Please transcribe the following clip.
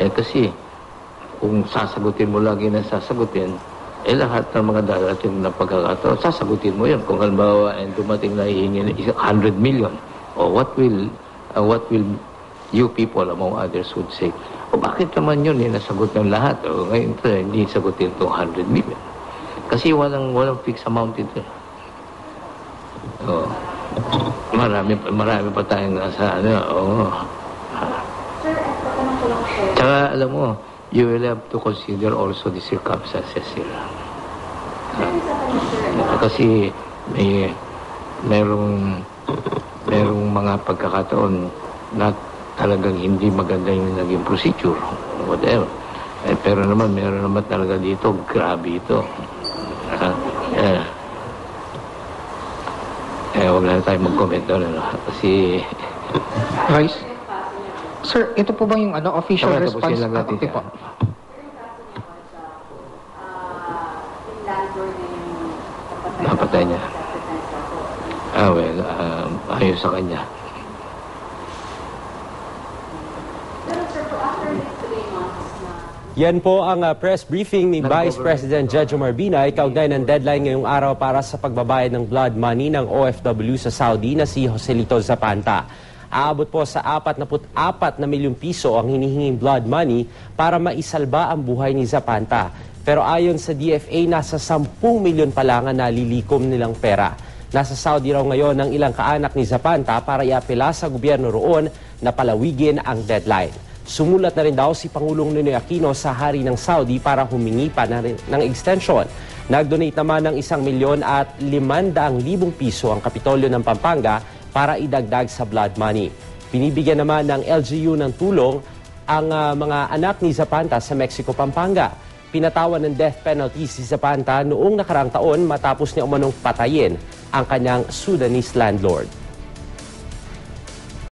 kasi kung sasagutin mo lagi na sasagutin, lahat ng mga darating na pagkakataon, sasagutin mo yun. Kung halimbawa, dumating na hihingi 100 million, what will you people among others would say, bakit naman yun, nasagot ng lahat? Ngayon ito, hindi sagutin itong 100 million. Kasi walang fixed amount ito. Marami pa tayong nasa Sir, patanong ko lang po. Tsaka, alam mo, you will have to consider also the circumstances sila. Kasi merong mga pagkakataon na talagang hindi maganda yung naging procedure, whatever. Pero naman, meron naman talaga dito, grabe ito. Huwag na tayo mag-comment doon, kasi... Vice? Sir, ito po ba yung official response? Okay po. Napatay niya. Ayos sa kanya. Yan po ang press briefing ni Vice President Jejomar Binay kaugnay ng deadline ngayong araw para sa pagbabayad ng blood money ng OFW sa Saudi na si Joselito Zapanta. Aabot po sa 44 na milyong piso ang hinihinging blood money para maisalba ang buhay ni Zapanta. Pero ayon sa DFA, nasa 10 milyon pa lang ang nalilikom nilang pera. Nasa Saudi raw ngayon ang ilang kaanak ni Zapanta para iapela sa gobyerno roon na palawigin ang deadline. Sumulat na rin daw si Pangulong Ninoy Aquino sa hari ng Saudi para humingi pa ng extension. Nag-donate naman ng 1,500,000 piso ang Kapitolyo ng Pampanga para idagdag sa blood money. Binibigyan naman ng LGU ng tulong ang mga anak ni Zapanta sa Mexico, Pampanga. Pinatawan ng death penalty si Zapanta noong nakarang taon matapos niya umanong patayin ang kanyang Sudanese landlord.